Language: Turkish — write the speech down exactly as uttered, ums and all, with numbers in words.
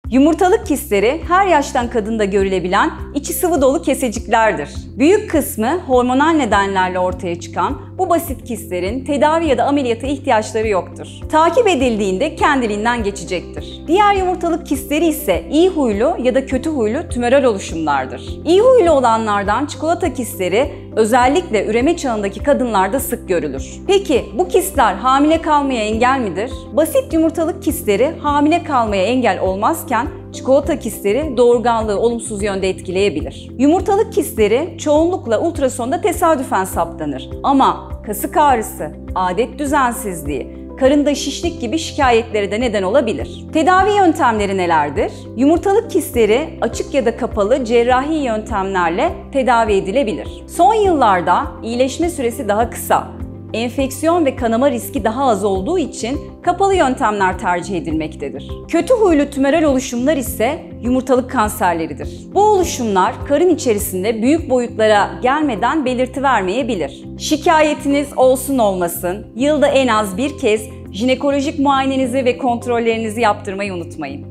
Yumurtalık kistleri her yaştan kadında görülebilen içi sıvı dolu keseciklerdir. Büyük kısmı hormonal nedenlerle ortaya çıkan bu basit kistlerin tedavi ya da ameliyata ihtiyaçları yoktur. Takip edildiğinde kendiliğinden geçecektir. Diğer yumurtalık kistleri ise iyi huylu ya da kötü huylu tümöral oluşumlardır. İyi huylu olanlardan çikolata kistleri özellikle üreme çağındaki kadınlarda sık görülür. Peki bu kistler hamile kalmaya engel midir? Basit yumurtalık kistleri hamile kalmaya engel olmazken çikolata kistleri doğurganlığı olumsuz yönde etkileyebilir. Yumurtalık kistleri çoğunlukla ultrasonda tesadüfen saptanır ama kasık ağrısı, adet düzensizliği, karında şişlik gibi şikayetlere de neden olabilir. Tedavi yöntemleri nelerdir? Yumurtalık kistleri açık ya da kapalı cerrahi yöntemlerle tedavi edilebilir. Son yıllarda iyileşme süresi daha kısa, enfeksiyon ve kanama riski daha az olduğu için kapalı yöntemler tercih edilmektedir. Kötü huylu tümöral oluşumlar ise yumurtalık kanserleridir. Bu oluşumlar karın içerisinde büyük boyutlara gelmeden belirti vermeyebilir. Şikayetiniz olsun olmasın, yılda en az bir kez jinekolojik muayenenizi ve kontrollerinizi yaptırmayı unutmayın.